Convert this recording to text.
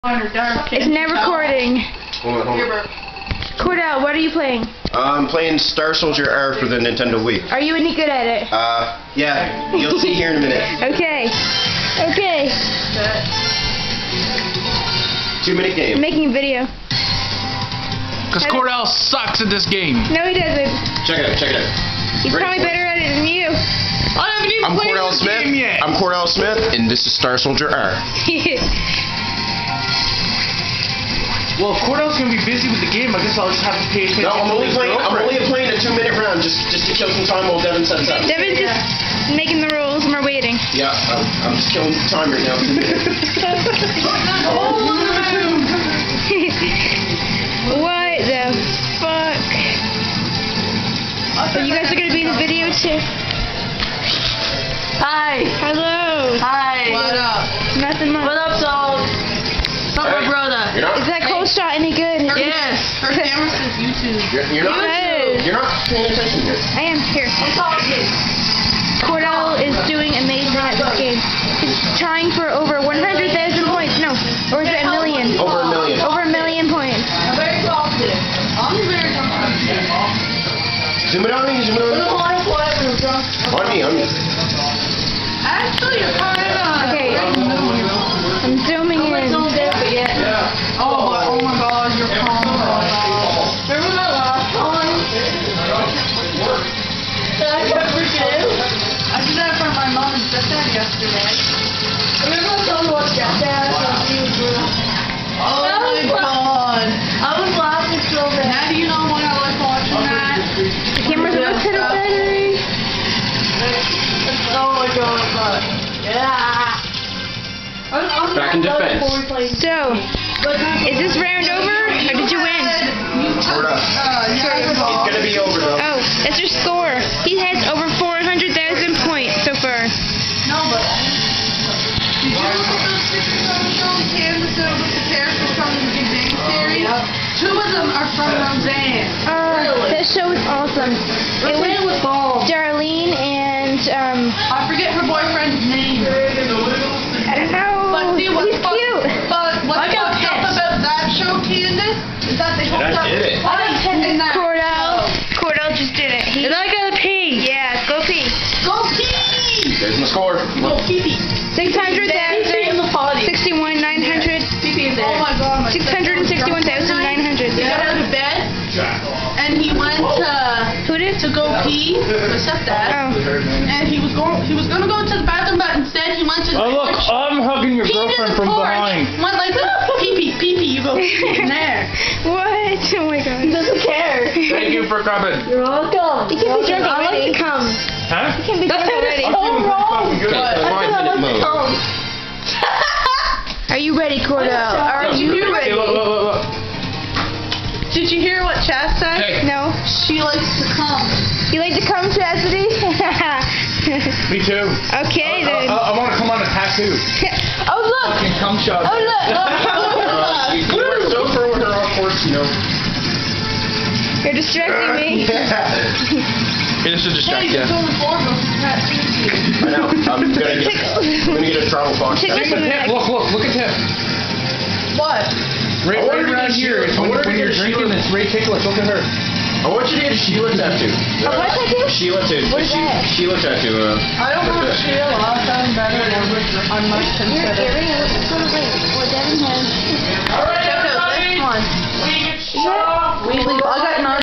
It's now recording. Hold on. Cordell, what are you playing? I'm playing Star Soldier R for the Nintendo Wii. Are you any good at it? Yeah. You'll see here in a minute. Okay. 2-minute game. I'm making a video. Because Cordell sucks at this game. No, he doesn't. Check it out. He's Ready probably for it? better at it than you. I haven't even played Cordell this Smith. game yet. I'm Cordell Smith, and this is Star Soldier R. Well, if Cordell's gonna be busy with the game, I guess I'll just have to pay attention. No, I'm to only his playing girlfriend. a 2-minute round just to kill some time while Devin sets up. Devin's just making the rules and we're waiting. Yeah, I'm just killing time right now. 2 minutes. What the fuck? So you guys are gonna be in the video too? Hi. Hello. Hi. What up? Nothing much. What up, dog? What's up, my brother? You're not. Is that cold shot any good? Yes. Her camera says YouTube. You're not. Yes. You're not paying attention here. I am here. I'm talking. Cordell is doing amazing at this game. He's trying for over 100,000 points. No, or is it a million? Over a million. Over a million points. I'm very talkative. I'm very talkative. Zoom it on me. On me. Actually, you're kind of. Okay. I'm zooming in. Oh my God, you're calm. Remember that last time? That I kept freaking out? I did that for my mom and stepdad yesterday. Remember I told you what stepdad was doing? Oh my God. I was laughing so bad. Now do you know when I like watching that? The camera's almost hit a battery. Oh my God. Yeah. Back in defense. So, is this round over, or did you win? Sort of. It's gonna be over though. Oh, that's your score. He has over 400,000 points so far. No, but. Did you look at those pictures on the show? Kansas with the characters from the Big Bang Theory? 2 of them are from Roseanne. That show was awesome. It was Darlene and, I forget her boyfriend's name. I don't know. But see, what's He's cute. But what's fucked up about that show, Candace, is that they hooked up did it. in that Cordell just did it. And I gotta pee. Yeah, go pee. Go pee! There's my score. Go pee-pee. 600,000. In the potty. 61,900. Pee-pee in Oh there. my God, my 661,900. He got out of bed, and he went Who did? to go pee, my stepdad, Oh. and he was gonna go to the bathroom, but instead he went to the Oh look, porch, I'm hugging your peed in girlfriend the from porch, behind. went like this, pee-pee, you go pee in there. What? Oh my God. He doesn't care. Thank you for coming. You're welcome. You can't be drunk I like already. to come. Huh? You can't be drunk already. so wrong. Okay, I said I 5-minute like to mode. come. Are you ready, Cordell? Are you Hey, ready? look. Did you hear what Chaz said? Hey. No? She likes to come. You like to come, Chastity? Me too. Okay, then. I want to come on a tattoo. Oh, look! Fucking cum shot. Oh, look! You were so throwing her off course, you know. You're distracting me. It is to distract Hey, you. it's only 4 of us. I know. I'm gonna get a travel box. Take this But one Tiff, back. look at Tiff. What? Right around here. It's when you're drinking, it's Ray Ticklish. Look at her. I want you to get a Sheila tattoo. A what tattoo? Sheila tattoo. What is that? Sheila tattoo. I don't want to feel I'm better than I must Your consider. earring looks sort of like what Devin has. Check out this one. We leave. I got